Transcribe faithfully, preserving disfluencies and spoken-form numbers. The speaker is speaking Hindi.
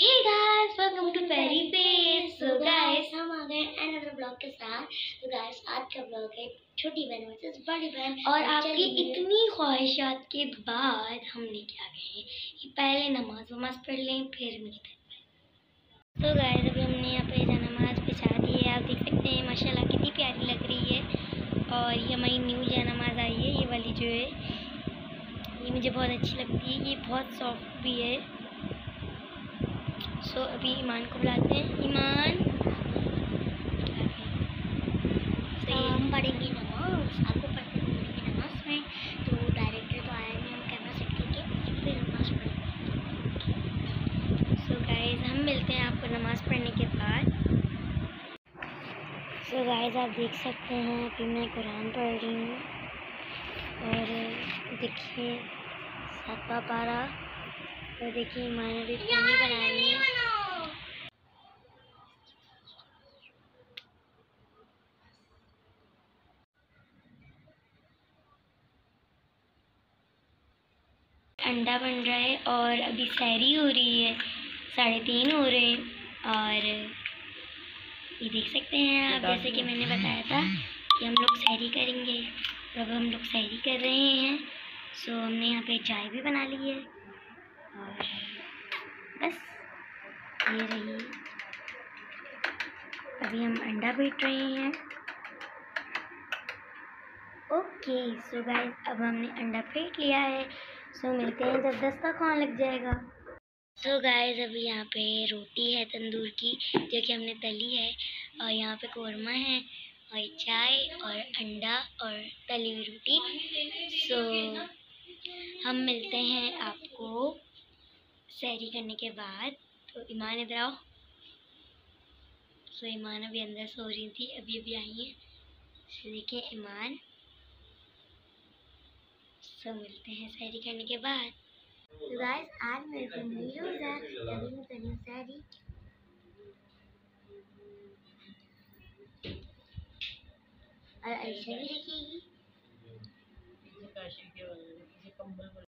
Hey guys, welcome to Fairy Face. So guys, हम आ गए another vlog के साथ। तो guys, आज का vlog है छोटी बहन वर्सेस बड़ी बहन। और आपकी इतनी ख्वाहिशात के बाद हमने क्या कहे कि पहले नमाज वमाज पढ़ लें फिर मिलते हैं। तो गाइस, अभी हमने यहाँ पे नमाज बिछा दी है। आप देख सकते हैं माशाल्लाह कितनी प्यारी लग रही है। और ये हमारी न्यू नमाज आई है, ये वाली जो है ये मुझे बहुत अच्छी लगती है। ये बहुत सॉफ्ट भी है। सो so, अभी ईमान को बुलाते हैं। ईमान, so, हम पढ़ेंगे नमाज। आपको पढ़ते पढ़ेंगे नमाज में। तो डायरेक्टर तो आया नहीं, हम कैमरा सेट करके फिर नमाज पढ़ेंगे। सो गाइस, हम मिलते हैं आपको नमाज पढ़ने के बाद। सो so, गाइस, आप देख सकते हैं कि मैं कुरान पढ़ रही हूँ। और देखिए सातवां पारा। तो देखिए ईमान अभी पूरी बना रही है। अंडा बन रहा है और अभी सहरी हो रही है, साढ़े तीन हो रहे हैं। और ये देख सकते हैं आप, जैसे कि मैंने बताया था कि हम लोग सहरी करेंगे। अब हम लोग सहरी कर रहे हैं। सो हमने यहाँ पे चाय भी बना ली है और बस ये रही। अभी हम अंडा बीट रहे हैं। ओके सो गाइस, अब हमने अंडा फेंट लिया है। सो मिलते हैं जब दस्तरखान लग जाएगा। सो गाइस, अभी यहाँ पे रोटी है तंदूर की जो कि हमने तली है। और यहाँ पे कोरमा है और चाय और अंडा और तली हुई रोटी। सो हम मिलते हैं आपको सहरी करने के बाद। तो ईमान इधर आओ। सो ईमान अभी अंदर सो रही थी, अभी अभी आई है। सो देखिए ईमान। सो मिलते हैं सहरी करने के बाद। तो गाइस, आज मेरे को न्यूज़ है, तभी मैं करी सहरी। और ऐसा भी देखिएगी।